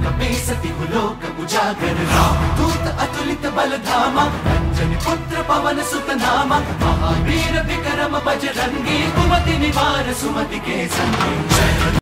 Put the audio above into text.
कपे सति लोक उजागर रामदूत अतुलित बलधामा अंजनी पुत्र पवन सुत नामा महावीर विक्रम बजरंगी कुमति निवार सुमति के संगी।